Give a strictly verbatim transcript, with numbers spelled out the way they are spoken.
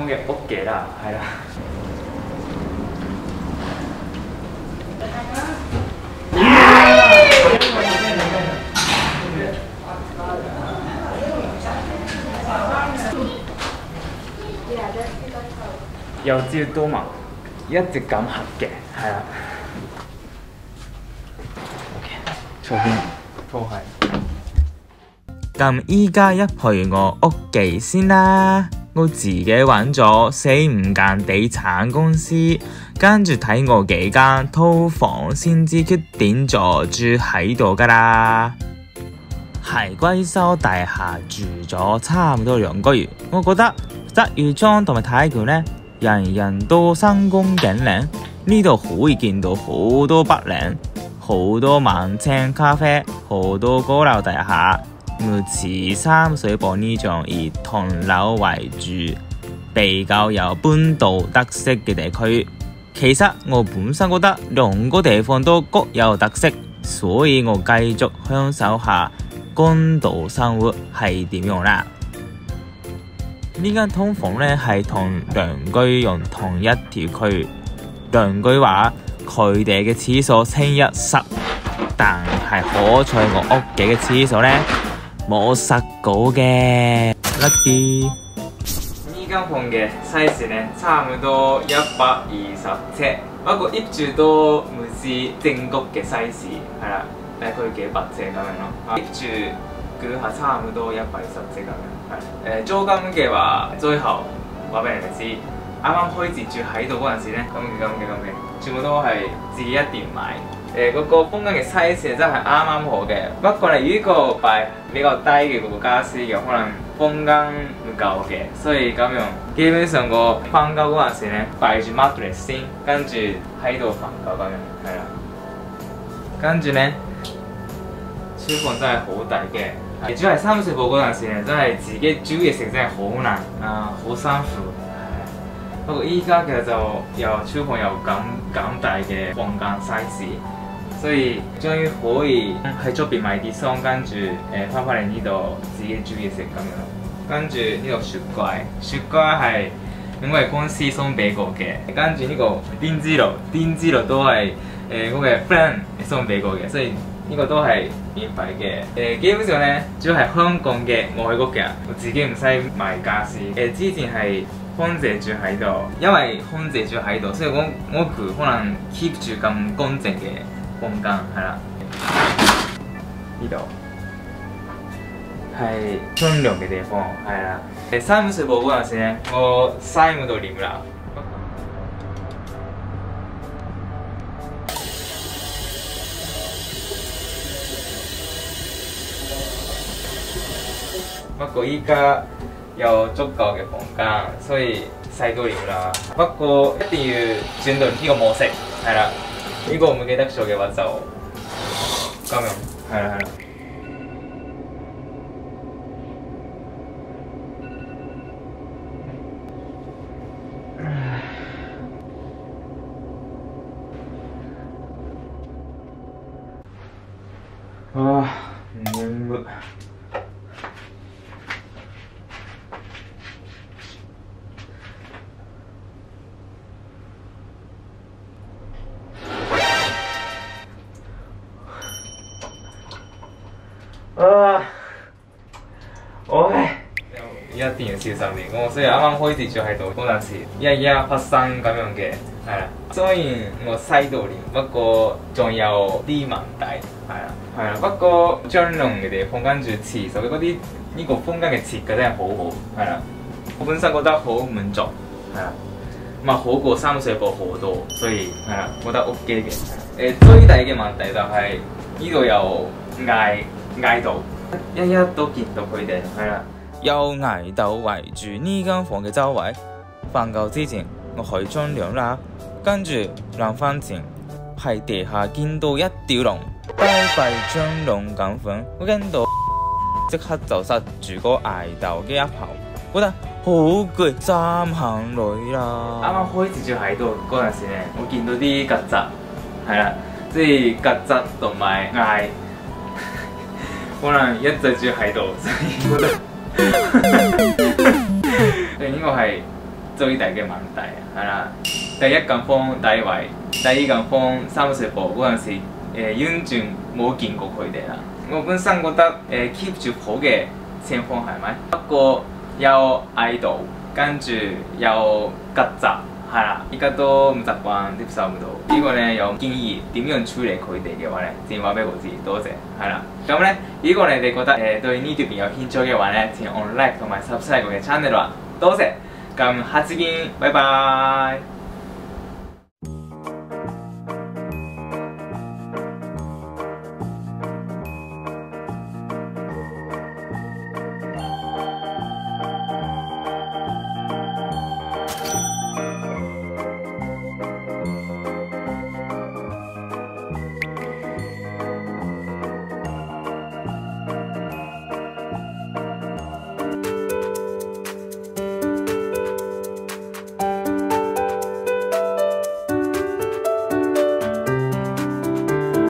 嘅屋企啦，係啦。由朝到晚一直咁合嘅，係啦。OK， 左邊拖鞋。 咁依家一去我屋企先啦。我自己揾咗四五間地產公司，跟住睇我幾間套房先至決定咗住喺度噶啦。喺貴州大廈住咗差唔多兩個月，我覺得鰂魚涌同埋太橋呢，人人都新光景靚，呢度可以見到好多北嶺，好多晚清咖啡，好多高樓大廈。唔似三水埗呢種以唐樓為主，比較有本土特色嘅地區。其實我本身覺得兩個地方都各有特色，所以我繼續享受下港島生活係點樣啦。呢間劏房呢係同鄰居用同一條區，鄰居話佢哋嘅廁所清一色，但係好彩我屋企嘅廁所呢冇塞過嘅 lucky。 呢間房嘅 size 呢，差唔多一百二十尺，不過業主都唔是正確嘅 size， 係啦，大概幾百尺咁樣咯。業主估下差唔多一百二十尺咁樣，係。誒租金嘅話，最後話俾你哋知，啱啱開始住喺度嗰陣時咧，咁嘅咁嘅咁嘅，全部都係自己一店買。誒、呃、嗰、那個空間嘅 size 真係啱啱好嘅，不過你呢個擺比較低嘅嗰個家私嘅，可能空間唔夠嘅，所以咁樣基本上個瞓覺嗰陣時咧，擺住 mattress 先，跟住喺度瞓覺咁樣，係啦。跟住咧，廚房真係好大嘅，主要係三歲步嗰陣時咧，真係自己煮嘢食真係好難啊，好辛苦。不過依家其實就有廚房有咁咁大嘅房間 size。所以終於可以喺出邊買啲餸，跟住誒翻返嚟呢度自己煮嘢食咁樣。跟住呢個雪櫃，雪櫃係因為公司送俾我嘅。跟住呢個電磁爐，電磁爐都係誒我嘅 friend 送俾我嘅，所以呢個都係免費嘅。誒、呃、基本上咧，主要係香港嘅外國嘅，我自己唔使買傢俬。誒、呃、之前係空姐住喺度，因為空姐住喺度，所以我我佢可能 keep 住咁乾淨嘅空間係啦，呢度係沖涼嘅地方係啦。誒三五歲步嗰陣時咧，我嘥唔到尿啦。不過依家有足夠嘅房間，所以嘥到尿啦。不過一定要轉到呢個模式係啦。呢個唔記得咗嘅話就咁樣，係啦係啦。啊，眠。啊！我一定要小心啲。我雖然啱啱開始住喺度嗰陣時，日日發生咁樣嘅，係啦。雖然我嘥到尿，不過仲有啲問題，係啦，係啦。不過張龍嘅地方跟住廁所嗰啲呢個空間嘅設計真係好好，係啦。我本身覺得好滿足，係啦。咁啊好過三水埗好多，所以係啦，覺得 OK 嘅。誒、呃、最大嘅問題就係呢度有嗌。嗌到，一一都見到佢哋，係啦。 有嗌到圍住呢間房嘅周圍。瞓覺之前，我去沖涼啦，跟住臨瞓前喺地下見到一條龍，低肺張龍咁款，我見到即刻就塞住個嗌到嘅一口，覺得好攰，三行淚啦。 啱啱開始住喺度嗰陣時咧，我見到啲曱甴，係啦，即係曱甴同埋嗌。可能一直住喺度，所以覺得誒呢個係最大嘅問題係啦。第一間房第一位，第二間房三歲部嗰陣時，誒完全冇見過佢哋啦。我本身覺得誒 keep 住好嘅情況係咪？不過有嗌到，跟住有曱甴。係啦，依家都唔習慣接受唔到。呢個咧有建議點樣處理佢哋嘅話咧，請話俾我知，多謝。係啦，咁咧如果你哋覺得誒、呃、對呢條片有興趣嘅話咧，請按 like 同埋 subscribe 我嘅 channel 啦，多謝。咁下次見，拜拜。